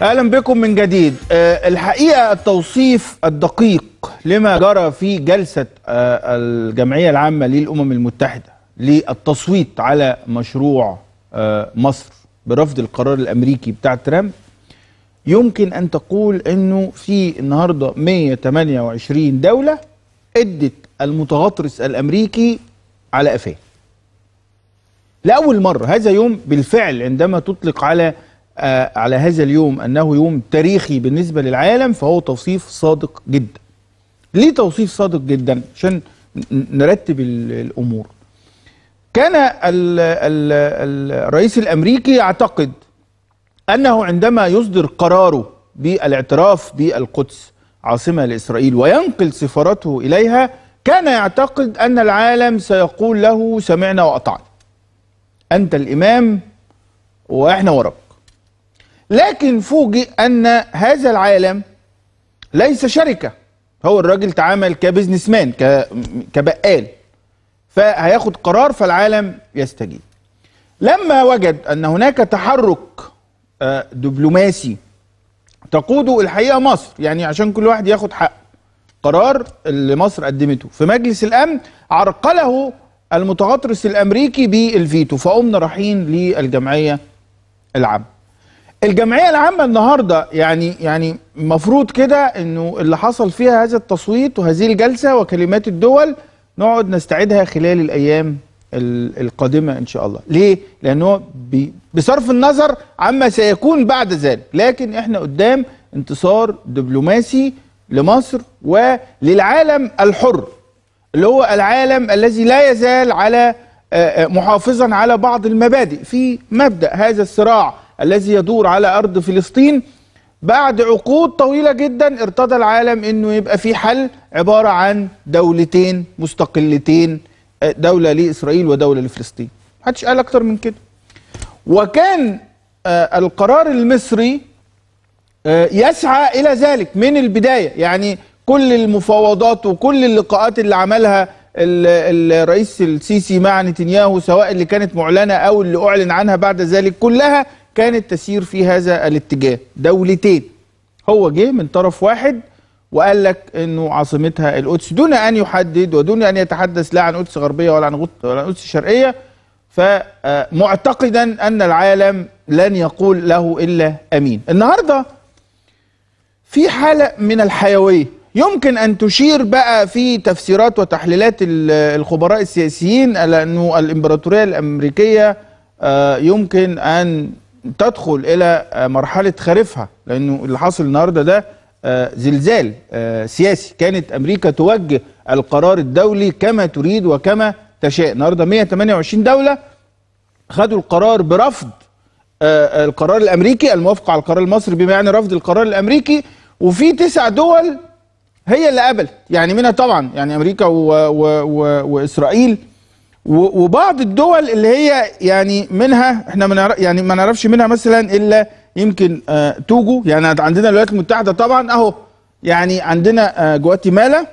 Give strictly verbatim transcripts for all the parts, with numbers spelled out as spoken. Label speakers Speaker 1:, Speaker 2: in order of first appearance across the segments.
Speaker 1: أهلا بكم من جديد. أه الحقيقة التوصيف الدقيق لما جرى في جلسة أه الجمعية العامة للأمم المتحدة للتصويت على مشروع أه مصر برفض القرار الأمريكي بتاع ترامب، يمكن أن تقول أنه في النهاردة مئة وثمانية وعشرين دولة ادت المتغطرس الأمريكي على قفاه. لأول مرة هذا يوم بالفعل، عندما تطلق على آه على هذا اليوم أنه يوم تاريخي بالنسبة للعالم، فهو توصيف صادق جدا. ليه توصيف صادق جدا؟ عشان نرتب الأمور. كان ال ال ال الرئيس الأمريكي يعتقد أنه عندما يصدر قراره بالاعتراف بالقدس عاصمة لإسرائيل وينقل سفارته إليها، كان يعتقد أن العالم سيقول له سمعنا وأطعنا، أنت الإمام وإحنا وراك. لكن فوجئ أن هذا العالم ليس شركة، هو الراجل تعامل كبزنس مان، كبقال، فهياخد قرار فالعالم يستجيب. لما وجد أن هناك تحرك دبلوماسي تقوده الحقيقة مصر، يعني عشان كل واحد ياخد حق، قرار اللي مصر قدمته في مجلس الأمن عرقله المتغطرس الأمريكي بالفيتو، فقمنا رايحين للجمعية العامة. الجمعية العامة النهاردة يعني يعني المفروض كده انه اللي حصل فيها هذا التصويت وهذه الجلسة وكلمات الدول نقعد نستعيدها خلال الأيام القادمة إن شاء الله. ليه؟ لأنه بصرف النظر عما سيكون بعد ذلك، لكن احنا قدام انتصار دبلوماسي لمصر وللعالم الحر، اللي هو العالم الذي لا يزال على محافظا على بعض المبادئ في مبدأ هذا الصراع الذي يدور على أرض فلسطين. بعد عقود طويلة جدا ارتضى العالم انه يبقى في حل عبارة عن دولتين مستقلتين، دولة لإسرائيل ودولة لفلسطين. محدش قال اكتر من كده. وكان آه القرار المصري آه يسعى الى ذلك من البداية، يعني كل المفاوضات وكل اللقاءات اللي عملها الرئيس السيسي مع نتنياهو، سواء اللي كانت معلنة او اللي اعلن عنها بعد ذلك، كلها كانت تسير في هذا الاتجاه، دولتين. هو جه من طرف واحد وقال لك انه عاصمتها القدس دون ان يحدد ودون ان يتحدث لا عن قدس غربيه ولا عن ولا عن قدس شرقيه، فمعتقدا ان العالم لن يقول له الا امين. النهارده في حاله من الحيويه يمكن ان تشير بقى في تفسيرات وتحليلات الخبراء السياسيين على انه الامبراطوريه الامريكيه يمكن ان تدخل الى مرحله خريفها، لانه اللي حاصل النهارده ده زلزال سياسي. كانت امريكا توجه القرار الدولي كما تريد وكما تشاء. النهارده مئة وثمانية وعشرين دوله خدوا القرار برفض القرار الامريكي، الموافقه على القرار المصري بما يعني رفض القرار الامريكي، وفي تسع دول هي اللي قبلت، يعني منها طبعا يعني امريكا و و و واسرائيل وبعض الدول اللي هي يعني منها احنا ما نعرف يعني ما نعرفش منها مثلا الا يمكن آه توجو. يعني عندنا الولايات المتحده طبعا اهو، يعني عندنا آه جواتيمالا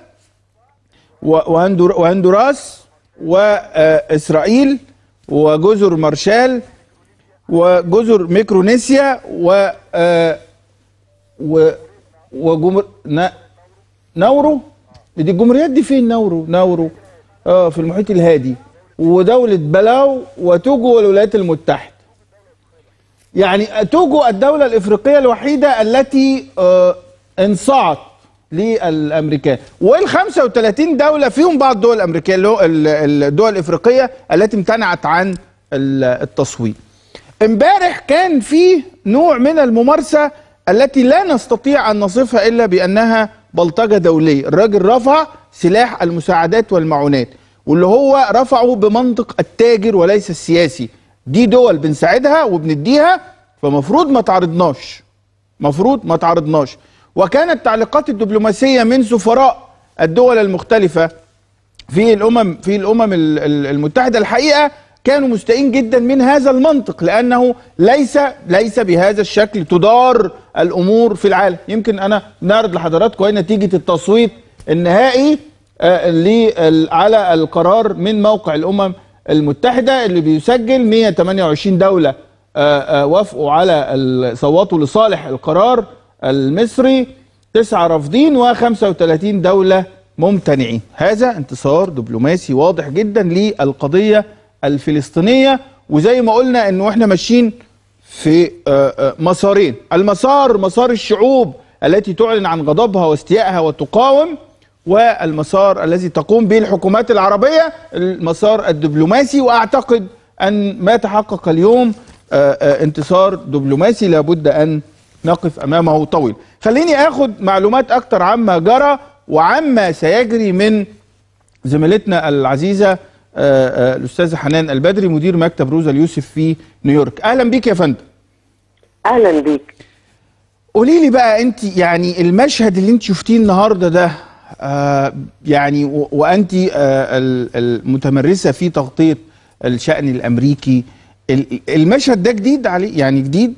Speaker 1: وهندوراس واسرائيل وجزر مارشال وجزر ميكرونيسيا و آه و وجمر ناورو. دي الجمهوريات دي فين؟ ناورو ناورو اه في المحيط الهادي، ودولة بلاو وتوجو والولايات المتحدة. يعني توجو الدولة الإفريقية الوحيدة التي آه انصاعت للأمريكان، وال خمسة وثلاثين دولة فيهم بعض الدول الأمريكية اللي هو الدول الإفريقية التي امتنعت عن التصويت. امبارح كان في نوع من الممارسة التي لا نستطيع أن نصفها إلا بأنها بلطجة دولية. الراجل رفع سلاح المساعدات والمعونات، واللي هو رفعه بمنطق التاجر وليس السياسي. دي دول بنساعدها وبنديها، فمفروض ما تعرضناش، مفروض ما تعرضناش. وكانت التعليقات الدبلوماسية من سفراء الدول المختلفة في الأمم في الأمم المتحدة الحقيقة كانوا مستائين جدا من هذا المنطق، لأنه ليس ليس بهذا الشكل تدار الأمور في العالم. يمكن أنا نعرض لحضراتكم هنا نتيجة التصويت النهائي آه على القرار من موقع الأمم المتحدة اللي بيسجل مئة وثمانية وعشرين دولة وافقوا على صوتوا لصالح القرار المصري، تسعة رافضين وخمسة وثلاثين دولة ممتنعين. هذا انتصار دبلوماسي واضح جدا للقضية الفلسطينية. وزي ما قلنا انه احنا ماشيين في مسارين، المسار مسار الشعوب التي تعلن عن غضبها واستيائها وتقاوم، والمسار الذي تقوم به الحكومات العربية المسار الدبلوماسي. واعتقد ان ما تحقق اليوم انتصار دبلوماسي لابد ان نقف امامه طويل. خليني اخد معلومات اكتر عما جرى وعما سيجري من زميلتنا العزيزة الأستاذة حنان البدري مدير مكتب روزا اليوسف في نيويورك. أهلا بيك يا فندم.
Speaker 2: أهلا بيك.
Speaker 1: قولي لي بقى أنت يعني المشهد اللي أنت شفتيه النهارده ده آه يعني وأنت آه المتمرسة في تغطية الشأن الأمريكي، المشهد ده جديد عليه يعني جديد؟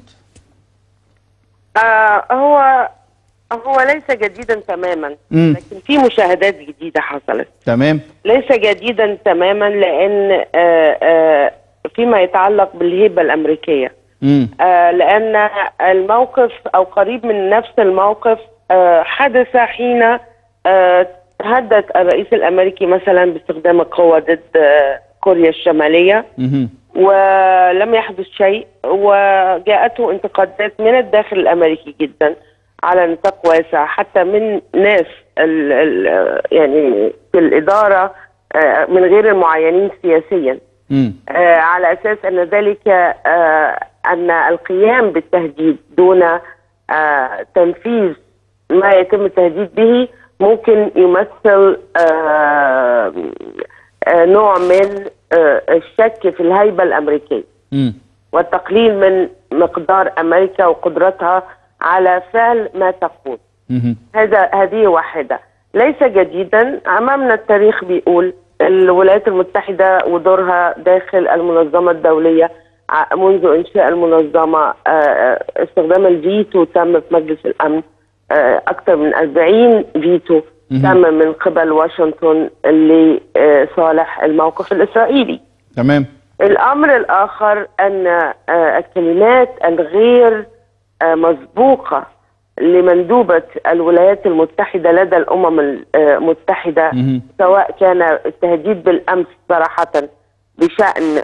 Speaker 2: آه هو هو ليس جديدا تماما،
Speaker 1: مم.
Speaker 2: لكن في مشاهدات جديدة حصلت.
Speaker 1: تمام.
Speaker 2: ليس جديدا تماما لأن آه آه فيما يتعلق بالهيبة الأمريكية، آه لأن الموقف أو قريب من نفس الموقف آه حدث حين آه تهدد الرئيس الأمريكي مثلا باستخدام القوة ضد آه كوريا الشمالية،
Speaker 1: مم.
Speaker 2: ولم يحدث شيء، وجاءته انتقادات من الداخل الأمريكي جدا على نطاق واسع، حتى من ناس ال ال يعني في الإدارة آه من غير المعينين سياسيا، آه على أساس أن ذلك آه أن القيام بالتهديد دون آه تنفيذ ما يتم التهديد به ممكن يمثل آه آه نوع من آه الشك في الهيبة الأمريكية
Speaker 1: م.
Speaker 2: والتقليل من مقدار أمريكا وقدرتها على فعل ما تقول. هذا هذه واحدة. ليس جديدا، أمامنا التاريخ بيقول الولايات المتحدة ودورها داخل المنظمة الدولية منذ إنشاء المنظمة، استخدام الفيتو تم في مجلس الأمن، أكثر من أربعين فيتو تم من قبل واشنطن لصالح الموقف الإسرائيلي.
Speaker 1: تمام.
Speaker 2: الأمر الآخر أن الكلمات الغير مسبوقة لمندوبة الولايات المتحدة لدى الأمم المتحدة، سواء كان التهديد بالأمس صراحة بشأن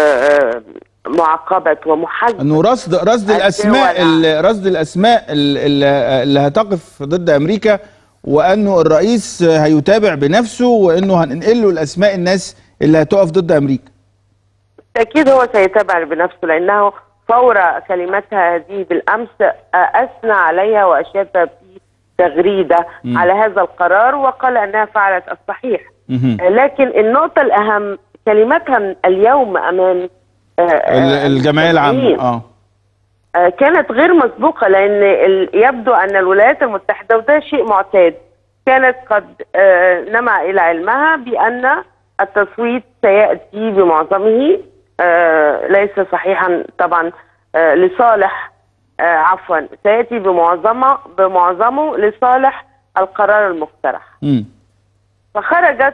Speaker 2: معاقبة ومحاسبة
Speaker 1: انه رصد رصد الاسماء رصد الاسماء اللي هتقف ضد امريكا، وانه الرئيس هيتابع بنفسه، وانه هننقل له الاسماء الناس اللي هتقف ضد امريكا.
Speaker 2: أكيد هو سيتابع بنفسه، لأنه فور كلمتها هذه بالأمس أثنى عليها وأشاد في تغريدة م. على هذا القرار، وقال أنها فعلت الصحيح. م. لكن النقطة الأهم كلمتها اليوم أمام
Speaker 1: الجمعية العامة
Speaker 2: آه. كانت غير مسبوقة، لأن يبدو أن الولايات المتحدة، وده شيء معتاد، كانت قد نمى إلى علمها بأن التصويت سيأتي بمعظمه، آه ليس صحيحا طبعا آه لصالح آه عفوا سيأتي بمعظمه بمعظمه لصالح القرار المقترح.
Speaker 1: م.
Speaker 2: فخرجت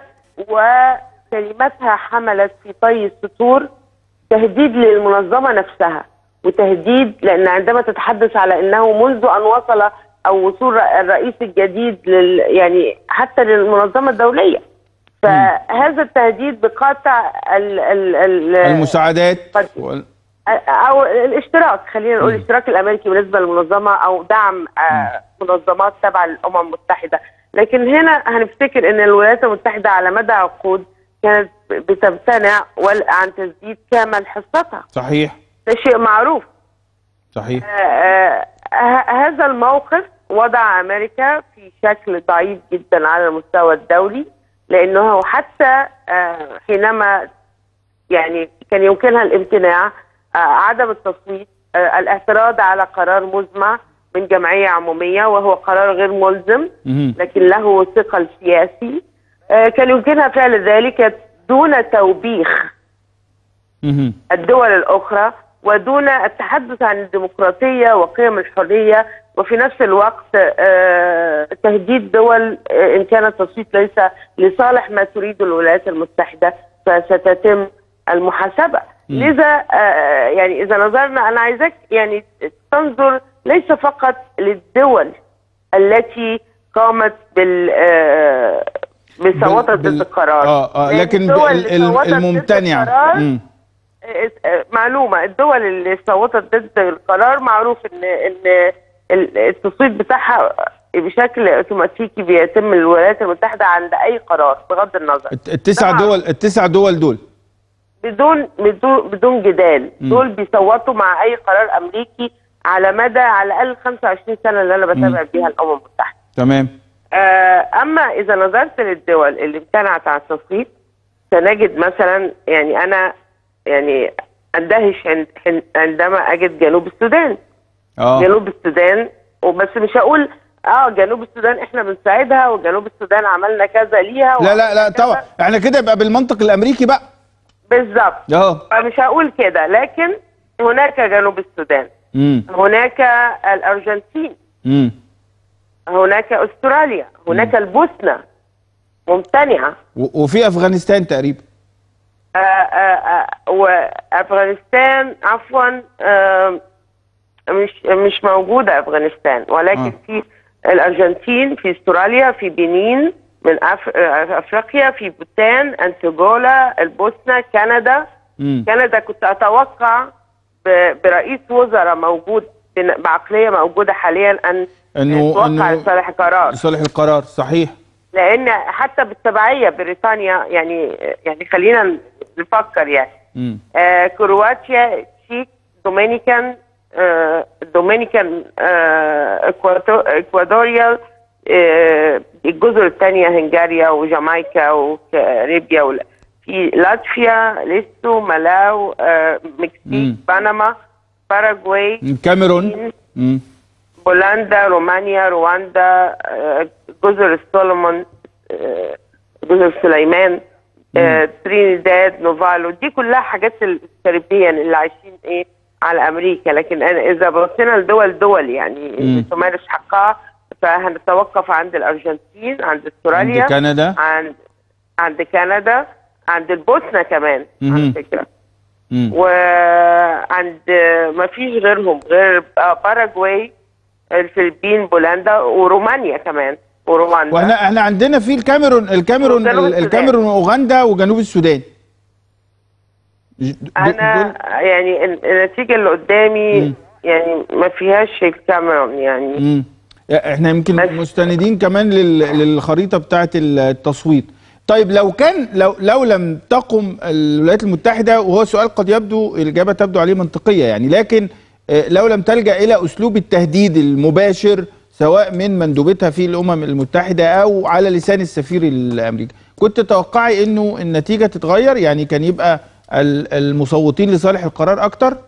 Speaker 2: وكلمتها حملت في طي السطور تهديد للمنظمة نفسها، وتهديد لأن عندما تتحدث على أنه منذ أن وصل أو وصول الرئيس الجديد لل يعني حتى للمنظمة الدولية، فهذا التهديد بقطع ال ال ال
Speaker 1: المساعدات
Speaker 2: و... او الاشتراك، خلينا نقول الاشتراك الامريكي بالنسبه للمنظمه، او دعم آه منظمات تبع الامم المتحده. لكن هنا هنفتكر ان الولايات المتحده على مدى عقود كانت بتمتنع عن تسديد كامل حصتها.
Speaker 1: صحيح.
Speaker 2: ده شيء معروف.
Speaker 1: صحيح.
Speaker 2: آه آه هذا الموقف وضع امريكا في شكل ضعيف جدا على المستوى الدولي، لأنه حتى حينما يعني كان يمكنها الامتناع، عدم التصويت، الاعتراض على قرار مزمع من جمعية عمومية وهو قرار غير ملزم لكن له ثقل سياسي، كان يمكنها فعل ذلك دون توبيخ الدول الأخرى ودون التحدث عن الديمقراطية وقيم الحرية، وفي نفس الوقت آه تهديد دول آه إن كان التصويت ليس لصالح ما تريد الولايات المتحدة فستتم المحاسبة. لذا آه يعني اذا نظرنا، انا عايزاك يعني تنظر ليس فقط للدول التي قامت بال آه بصوتت ضد القرار،
Speaker 1: اه اه لكن الممتنعه.
Speaker 2: معلومه، الدول اللي صوتت ضد القرار معروف ان ان التصويت بتاعها بشكل اوتوماتيكي بيتم الولايات المتحده عند اي قرار بغض النظر.
Speaker 1: التسع دول التسع دول دول
Speaker 2: بدون بدون بدون جدال، م. دول بيصوتوا مع اي قرار امريكي على مدى على الاقل خمسة وعشرين سنه اللي انا بتابع بيها الامم المتحده.
Speaker 1: تمام.
Speaker 2: آه اما اذا نظرت للدول اللي امتنعت عن التصويت سنجد مثلا، يعني انا يعني اندهش عند عندما اجد جنوب السودان.
Speaker 1: اه
Speaker 2: جنوب السودان، وبس مش هقول اه جنوب السودان احنا بنساعدها وجنوب السودان عملنا كذا ليها.
Speaker 1: لا لا لا طبعا احنا كده يبقى بالمنطق الامريكي بقى.
Speaker 2: بالظبط.
Speaker 1: اه
Speaker 2: فمش هقول كده، لكن هناك جنوب السودان،
Speaker 1: مم.
Speaker 2: هناك الارجنتين،
Speaker 1: مم.
Speaker 2: هناك استراليا، هناك مم. البوسنه ممتنعه،
Speaker 1: وفي افغانستان تقريبا.
Speaker 2: آه آه آه وافغانستان عفوا آه مش مش موجوده افغانستان، ولكن آه. في الارجنتين، في استراليا، في بنين من أف... افريقيا، في بوتان، انتوغولا، البوسنه، كندا. مم. كندا كنت اتوقع ب... برئيس وزراء موجود بعقليه موجوده حاليا ان
Speaker 1: انه
Speaker 2: توقع لصالح القرار.
Speaker 1: لصالح القرار صحيح.
Speaker 2: لان حتى بالتبعيه بريطانيا، يعني يعني خلينا نفكر يعني آه كرواتيا، تشيك، دومينيكان آه دومينيكان آه اكوادوريا، آه الجزر الثانيه هنغاريا وجامايكا وكاريبيا، في لاتفيا، ليسو، مالاو، آه مكسيك، مم. بنما، باراغواي،
Speaker 1: الكاميرون،
Speaker 2: بولندا، رومانيا، رواندا، جزر السولومون، جزر سليمان، ترينيداد، نوفالو. دي كلها حاجات الكاريبيين اللي عايشين ايه على امريكا. لكن أنا اذا بصينا لدول دول يعني تمارس حقها، فهنتوقف عند الارجنتين، عند استراليا،
Speaker 1: عند كندا،
Speaker 2: عند عند كندا، عند البوسنه كمان على فكره، وعند ما فيش غيرهم غير باراغواي، الفلبين، بولندا، ورومانيا كمان، ورواندا.
Speaker 1: واحنا احنا عندنا في الكاميرون الكاميرون الكاميرون واوغندا وجنوب السودان.
Speaker 2: انا دول يعني النتيجه اللي قدامي مم. يعني ما فيهاش الكاميرون يعني.
Speaker 1: مم. احنا يمكن مستندين كمان للخريطه بتاعه التصويت. طيب لو كان لو لو لم تقم الولايات المتحده، وهو سؤال قد يبدو الاجابه تبدو عليه منطقيه يعني، لكن لو لم تلجأ إلى أسلوب التهديد المباشر سواء من مندوبتها في الأمم المتحدة أو على لسان السفير الأمريكي، كنت تتوقعي إنه النتيجة تتغير؟ يعني كان يبقى المصوتين لصالح القرار أكتر؟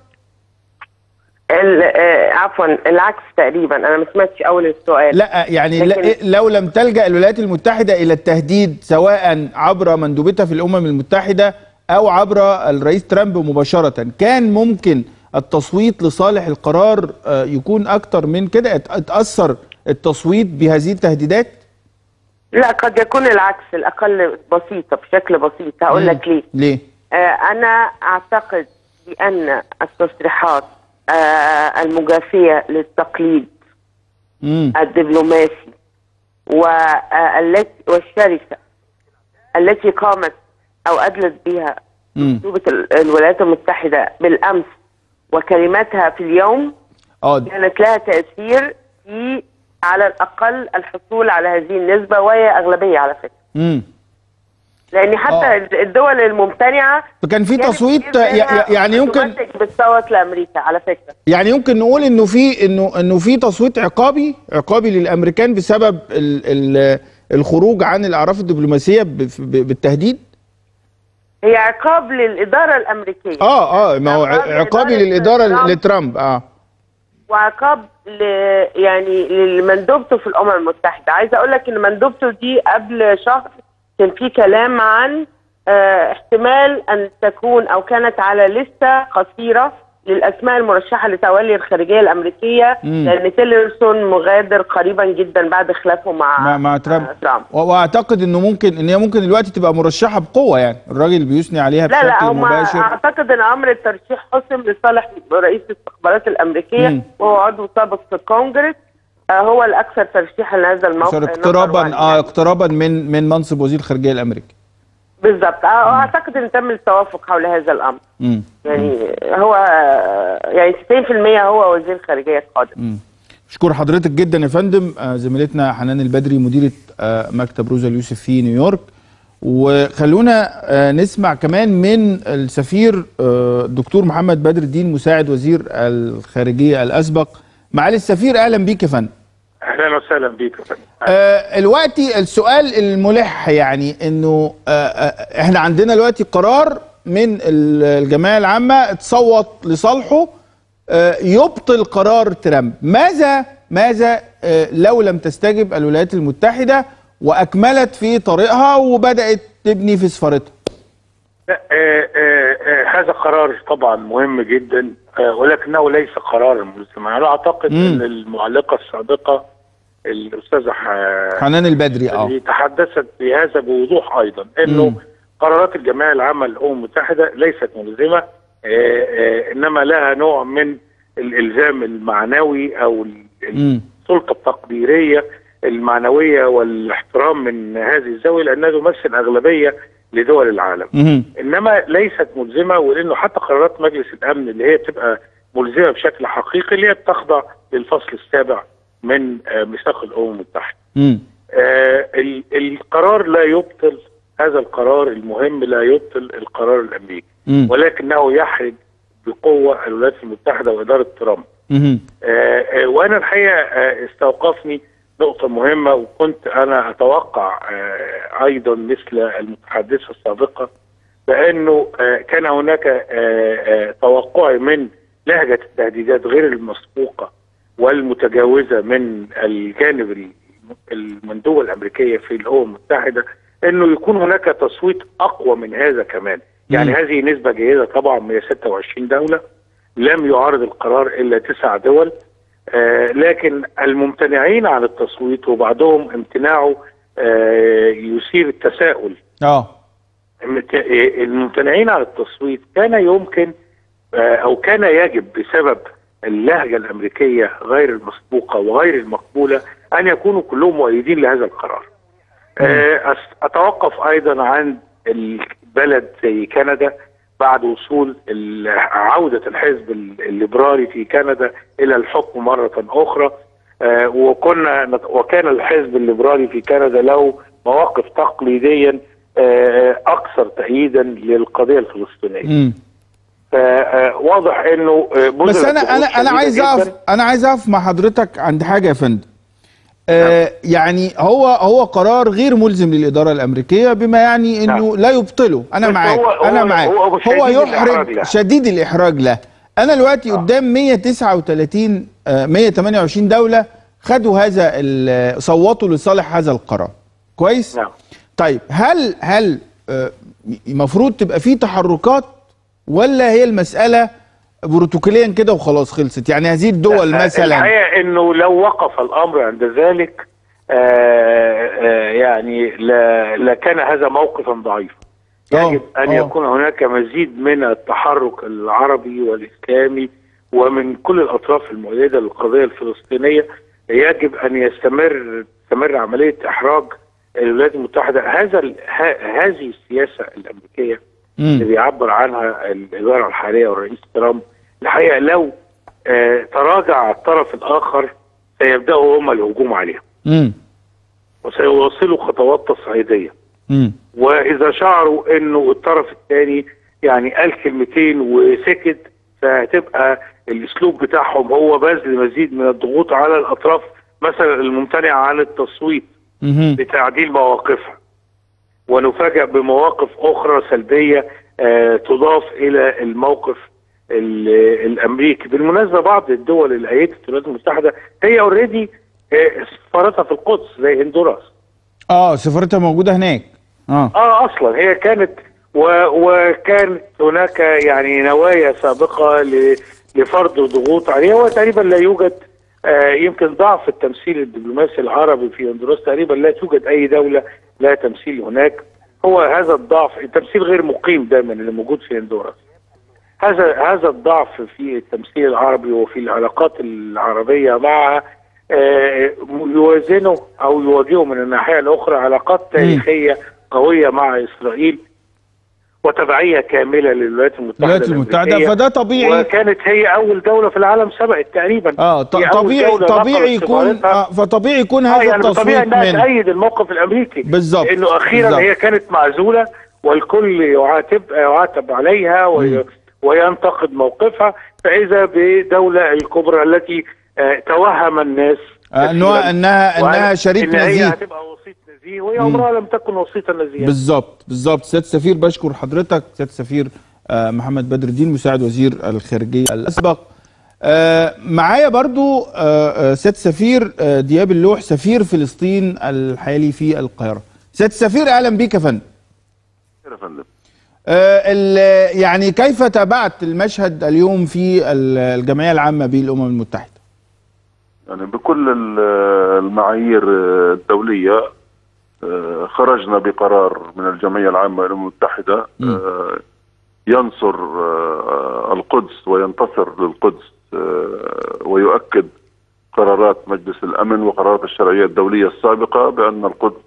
Speaker 2: عفوا العكس تقريبا، أنا ما سمعتش أول السؤال.
Speaker 1: لا يعني لكن لو لم تلجأ الولايات المتحدة إلى التهديد سواء عبر مندوبتها في الأمم المتحدة أو عبر الرئيس ترامب مباشرة، كان ممكن التصويت لصالح القرار يكون أكتر من كده؟ اتأثر التصويت بهذه التهديدات؟
Speaker 2: لا، قد يكون العكس، الأقل بسيطة، بشكل بسيط. هقول لك ليه.
Speaker 1: ليه؟
Speaker 2: آه أنا أعتقد بأن التصريحات آه المجافية للتقليد مم. الدبلوماسي والتي والشرسة التي قامت أو أدلت بها مندوبة الولايات المتحدة بالأمس وكلماتها في اليوم أوه. كانت لها تأثير في على الأقل الحصول على هذه النسبة، وهي أغلبية على فكرة. امم لأن حتى أوه. الدول الممتنعة
Speaker 1: فكان في تصويت يعني يمكن
Speaker 2: بتصوت لأمريكا على فكرة.
Speaker 1: يعني يمكن نقول إنه في إنه إنه في تصويت عقابي عقابي للأمريكان بسبب ال ال الخروج عن الأعراف الدبلوماسية بالتهديد.
Speaker 2: هي عقاب للإدارة الأمريكية.
Speaker 1: اه اه ما هو عقابي للإدارة لترامب اه
Speaker 2: وعقاب ل يعني لمندوبته في الأمم المتحدة. عايزة أقول لك إن مندوبته دي قبل شهر كان في كلام عن اه احتمال أن تكون أو كانت على لستة قصيرة للاسماء المرشحه لتولي الخارجيه الامريكيه،
Speaker 1: مم.
Speaker 2: لان تيلرسون مغادر قريبا جدا بعد خلافه مع
Speaker 1: مع, مع ترامب.
Speaker 2: مع ترامب.
Speaker 1: واعتقد انه ممكن ان هي ممكن دلوقتي تبقى مرشحه بقوه، يعني الراجل بيثني عليها
Speaker 2: لا
Speaker 1: بشكل
Speaker 2: لا هم
Speaker 1: مباشر.
Speaker 2: اعتقد ان امر الترشيح حسم لصالح رئيس الاستخبارات الامريكيه،
Speaker 1: مم.
Speaker 2: وهو عضو سابق في الكونجرس، آه هو الاكثر ترشيحا لهذا الموقف،
Speaker 1: اقترابا اه اقترابا من من منصب وزير الخارجيه الامريكي.
Speaker 2: بالظبط. اه اعتقد ان تم التوافق حول هذا الامر.
Speaker 1: مم.
Speaker 2: يعني هو يعني تسعين في المية هو وزير الخارجيه القادم.
Speaker 1: اشكر حضرتك جدا يا فندم. آه زميلتنا حنان البدري مديره آه مكتب روزا اليوسف في نيويورك. وخلونا آه نسمع كمان من السفير آه الدكتور محمد بدر الدين مساعد وزير الخارجيه الاسبق. معالي السفير اهلا بيك يا فندم.
Speaker 3: اهلا وسهلا بيك يا فندم.
Speaker 1: آه دلوقتي السؤال الملح يعني انه آه آه احنا عندنا دلوقتي قرار من الجمعيه العامه تصوت لصالحه آه يبطل قرار ترامب. ماذا ماذا آه لو لم تستجب الولايات المتحده واكملت في طريقها وبدات تبني في سفارتها؟
Speaker 3: آه آه آه هذا قرار طبعا مهم جدا، آه ولكنه ليس قرارا ملزما. انا اعتقد
Speaker 1: مم.
Speaker 3: ان المعلقه السابقه الاستاذه
Speaker 1: حنان البدري اه
Speaker 3: تحدثت بهذا بوضوح ايضا، انه
Speaker 1: مم.
Speaker 3: قرارات الجمعيه العامه للامم المتحده ليست ملزمه، آه آه انما لها نوع من الالزام المعنوي او السلطه التقديريه المعنويه والاحترام من هذه الزاويه، لانها تمثل اغلبيه لدول العالم.
Speaker 1: مم.
Speaker 3: انما ليست ملزمه، ولانه حتى قرارات مجلس الامن اللي هي بتبقى ملزمه بشكل حقيقي اللي هي بتخضع للفصل السابع من آه ميثاق الامم المتحده. آه القرار لا يبطل، هذا القرار المهم لا يبطل القرار الامريكي، مم. ولكنه يحرج بقوه الولايات المتحده واداره ترامب. آه آه وانا الحقيقه آه استوقفني نقطة مهمة، وكنت أنا أتوقع آه أيضا مثل المتحدثة السابقة بأنه آه كان هناك آه آه توقعي من لهجة التهديدات غير المسبوقة والمتجاوزة من الجانب المندوبة الأمريكية في الأمم المتحدة أنه يكون هناك تصويت أقوى من هذا كمان. يعني هذه نسبة جيدة طبعا من ستة وعشرين دولة، لم يعارض القرار إلا تسع دول، آه لكن الممتنعين عن التصويت وبعضهم امتناعه آه يثير التساؤل.
Speaker 1: اه
Speaker 3: الممتنعين عن التصويت كان يمكن آه او كان يجب بسبب اللهجه الامريكيه غير المسبوقه وغير المقبوله ان يكونوا كلهم مؤيدين لهذا القرار. آه اتوقف ايضا عن البلد زي كندا بعد وصول عودة الحزب الليبرالي في كندا إلى الحكم مرة أخرى، آه وكنا وكان الحزب الليبرالي في كندا له مواقف تقليديا آه أكثر تأييدا للقضية الفلسطينية. فواضح إنه
Speaker 1: بس أنا أنا أنا عايز أقف أنا عايز أقف مع حضرتك عند حاجة يا فندم. آه يعني هو هو قرار غير ملزم للإدارة الأمريكية، بما يعني انه نعم. لا يبطله. انا معاك
Speaker 3: هو
Speaker 1: انا معاك هو,
Speaker 3: هو,
Speaker 1: هو يحرج شديد الإحراج له. انا دلوقتي آه. قدام مية وتسعة وثلاثين آه مية وثمانية وعشرين دولة خدوا هذا صوتوا لصالح هذا القرار. كويس؟
Speaker 3: نعم.
Speaker 1: طيب هل هل المفروض آه تبقى في تحركات ولا هي المسألة بروتوكوليا كده وخلاص خلصت؟ يعني هذه الدول مثلا
Speaker 3: الحقيقه انه لو وقف الامر عند ذلك آآ آآ يعني لكان هذا موقفا ضعيفا. يجب أوه. ان أوه. يكون هناك مزيد من التحرك العربي والاسلامي ومن كل الاطراف المؤيده للقضيه الفلسطينيه. يجب ان يستمر تستمر عمليه احراج الولايات المتحده. هذا هذه السياسه الامريكيه اللي بيعبر عنها الاداره الحاليه والرئيس ترامب، الحقيقه لو آه تراجع الطرف الاخر سيبداوا هم الهجوم عليهم.
Speaker 1: امم
Speaker 3: وسيواصلوا خطوات تصعيديه.
Speaker 1: امم
Speaker 3: واذا شعروا انه الطرف الثاني يعني قال كلمتين وسكت، فهتبقى الاسلوب بتاعهم هو بذل مزيد من الضغوط على الاطراف مثلا الممتنعه عن التصويت لتعديل مواقفها، ونفاجأ بمواقف أخرى سلبية آه تضاف إلى الموقف الأمريكي. بالمناسبة بعض الدول اللي أيدت الولايات المتحدة هي اوريدي آه سفارتها في القدس زي هندوراس.
Speaker 1: اه سفارتها موجودة هناك.
Speaker 3: اه اه أصلا هي كانت و وكانت هناك يعني نوايا سابقة لفرض ضغوط عليها. وتقريبا لا يوجد آه يمكن ضعف التمثيل الدبلوماسي العربي في هندوراس، تقريبا لا توجد اي دوله لا تمثيل هناك. هو هذا الضعف، التمثيل غير مقيم دائما اللي موجود في هندوراس. هذا هذا الضعف في التمثيل العربي وفي العلاقات العربيه مع آه يوازنه او يواجهه من الناحيه الاخرى علاقات تاريخيه قويه مع اسرائيل وتبعيه كامله للولايات المتحده
Speaker 1: الولايات المتحده، فده طبيعي.
Speaker 3: وكانت هي اول دوله في العالم سبقت تقريبا.
Speaker 1: اه طبيعي طبيعي يكون آه فطبيعي يكون هذا آه يعني التصويت
Speaker 3: طبيعي انها تأيد الموقف الامريكي
Speaker 1: بالظبط،
Speaker 3: لانه اخيرا بالزبط. هي كانت معزوله والكل يعاتب يعاتب عليها وي وينتقد موقفها، فاذا بدوله الكبرى التي آه توهم الناس
Speaker 1: آه انها انها انها شريك نزيه،
Speaker 3: هي هتبقى وسيط نزيه وهي عمرها لم تكن وسيطا نزيها.
Speaker 1: بالظبط بالظبط. سياده السفير بشكر حضرتك، سياده السفير آه محمد بدر الدين مساعد وزير الخارجيه الاسبق. آه معايا برضو آه سياده السفير آه دياب اللوح سفير فلسطين الحالي في القاهره. سياده السفير اهلا بيك يا فندم.
Speaker 4: يا فندم.
Speaker 1: آه يعني كيف تابعت المشهد اليوم في الجمعيه العامه بالامم المتحده؟
Speaker 4: يعني بكل المعايير الدوليه خرجنا بقرار من الجمعيه العامه للامم المتحده ينصر القدس وينتصر للقدس ويؤكد قرارات مجلس الامن وقرارات الشرعيه الدوليه السابقه بان القدس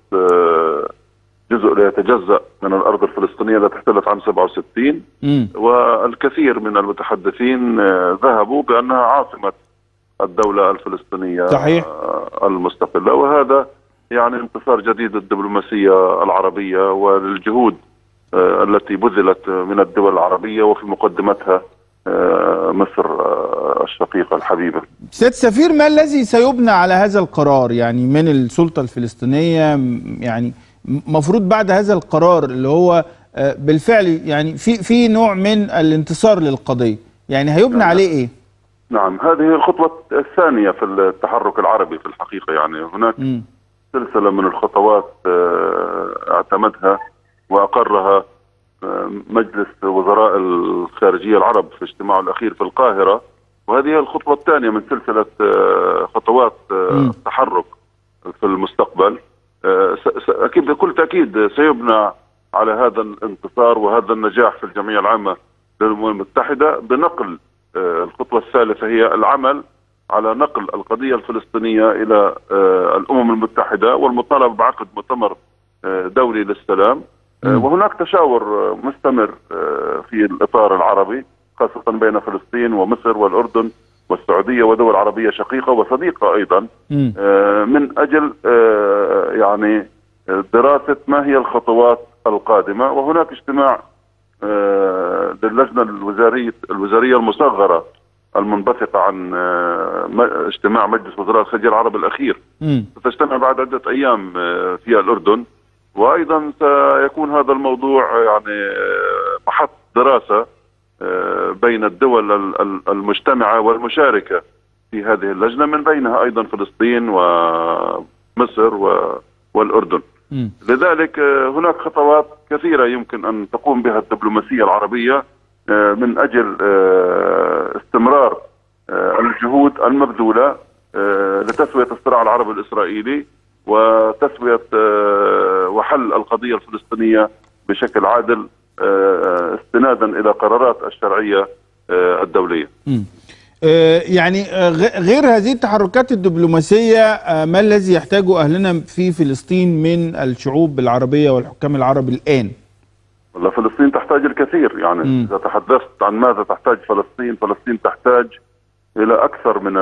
Speaker 4: جزء لا يتجزأ من الأرض الفلسطينية التي احتلت عام سبعة وستين. م. والكثير من المتحدثين ذهبوا بأنها عاصمة الدولة الفلسطينية
Speaker 1: صحيح.
Speaker 4: المستقلة، وهذا يعني انتصار جديد للدبلوماسية العربية وللجهود التي بذلت من الدول العربية وفي مقدمتها مصر الشقيقة الحبيبة.
Speaker 1: سيد سفير، ما الذي سيبنى على هذا القرار يعني من السلطة الفلسطينية؟ يعني مفروض بعد هذا القرار اللي هو بالفعل يعني في في نوع من الانتصار للقضية، يعني هيبنى نعم. عليه ايه؟
Speaker 4: نعم، هذه هي الخطوة الثانية في التحرك العربي في الحقيقة. يعني هناك م. سلسلة من الخطوات اعتمدها وأقرها مجلس وزراء الخارجية العرب في اجتماعه الأخير في القاهرة، وهذه هي الخطوة الثانية من سلسلة خطوات التحرك في المستقبل. أكيد بكل تأكيد سيبنى على هذا الانتصار وهذا النجاح في الجمعية العامة للأمم المتحدة بنقل الخطوة الثالثة هي العمل على نقل القضية الفلسطينية إلى الأمم المتحدة والمطالبة بعقد مؤتمر دولي للسلام. وهناك تشاور مستمر في الإطار العربي خاصة بين فلسطين ومصر والأردن والسعودية ودول عربية شقيقة وصديقة أيضا من أجل يعني دراسة ما هي الخطوات القادمة. وهناك اجتماع للجنة الوزارية الوزارية المصغرة المنبثقة عن اجتماع مجلس وزراء الخارجية العرب الأخير، ستجتمع بعد عدة أيام في الأردن، وأيضا سيكون هذا الموضوع يعني محط دراسة بين الدول المجتمعة والمشاركة في هذه اللجنة، من بينها أيضا فلسطين ومصر والأردن. م. لذلك هناك خطوات كثيرة يمكن أن تقوم بها الدبلوماسية العربية من أجل استمرار الجهود المبذولة لتسوية الصراع العربي الإسرائيلي وتسوية وحل القضية الفلسطينية بشكل عادل استنادا إلى قرارات الشرعية الدولية.
Speaker 1: م. يعني غير هذه التحركات الدبلوماسية، ما الذي يحتاجه أهلنا في فلسطين من الشعوب العربية والحكام العرب الآن؟
Speaker 4: والله فلسطين تحتاج الكثير. يعني م. إذا تحدثت عن ماذا تحتاج فلسطين، فلسطين تحتاج إلى أكثر من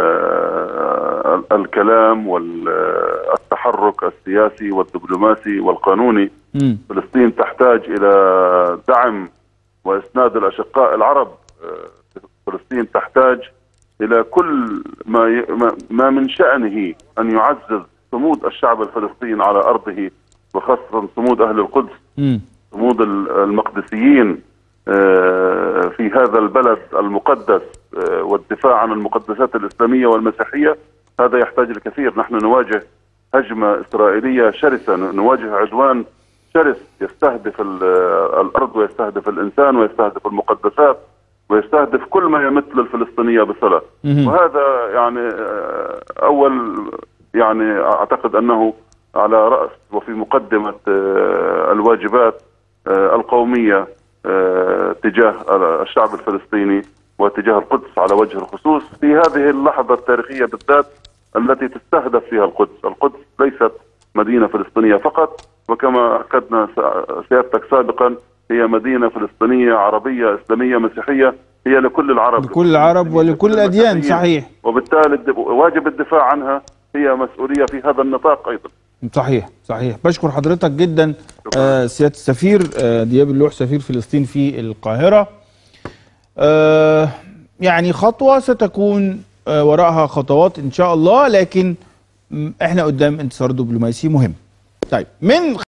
Speaker 4: الكلام والتحرك السياسي والدبلوماسي والقانوني. م. فلسطين تحتاج إلى دعم وإسناد الأشقاء العرب. فلسطين تحتاج إلى كل ما ما من شأنه أن يعزز صمود الشعب الفلسطيني على أرضه، وخاصة صمود أهل القدس، م. صمود المقدسيين في هذا البلد المقدس والدفاع عن المقدسات الإسلامية والمسيحية. هذا يحتاج الكثير. نحن نواجه هجمة إسرائيلية شرسة، نواجه عدوان شرس يستهدف الأرض ويستهدف الإنسان ويستهدف المقدسات ويستهدف كل ما يمت للفلسطينية بصلة. وهذا يعني أول يعني أعتقد أنه على رأس وفي مقدمة الواجبات القومية تجاه الشعب الفلسطيني وتجاه القدس على وجه الخصوص في هذه اللحظة التاريخية بالذات التي تستهدف فيها القدس. القدس ليست مدينة فلسطينية فقط، وكما أكدنا سيادتك سابقا هي مدينة فلسطينية عربية إسلامية مسيحية، هي لكل العرب
Speaker 1: لكل العرب ولكل الأديان. صحيح.
Speaker 4: وبالتالي واجب الدفاع عنها هي مسؤولية في هذا النطاق أيضا.
Speaker 1: صحيح صحيح. بشكر حضرتك جدا آه سيادة السفير آه دياب اللوح سفير فلسطين في القاهرة. آه يعني خطوة ستكون آه وراءها خطوات إن شاء الله، لكن احنا قدام انتصار دبلوماسي مهم. طيب من